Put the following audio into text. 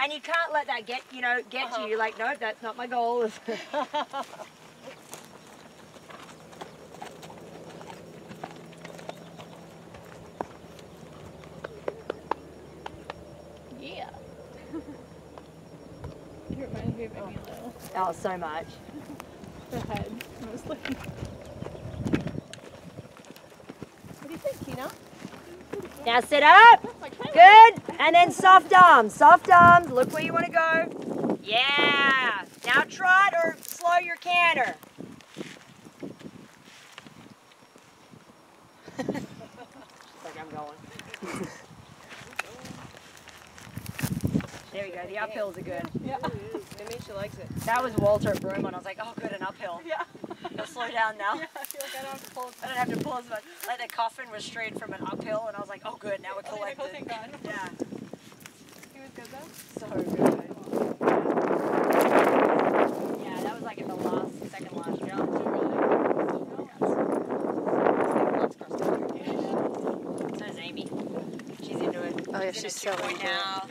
And you can't let that get, get to you. Like, no, that's not my goal. Yeah. It reminds me of Emilio. Oh, so much. The head, mostly. What do you think, Tina? Now sit up. Good. And then soft arms. Soft arms. Look where you want to go. Yeah. Now trot or slow your canter. Like I'm going. There we go. The uphills are good. Yeah. It means she likes it. That was Walter at Broomont. I was like, oh, good, an uphill. Yeah. He'll slow down now. Yeah, I feel like I don't have to pull. I don't have to pull as much. Like the coffin was straight from an uphill, and I was like, oh, good, now we're collected. Thank God. Yeah. He was good though? So good. Yeah, that was like in the second last jump. So is Amy. She's into it. Oh yeah, She's she's in so a 2 into now.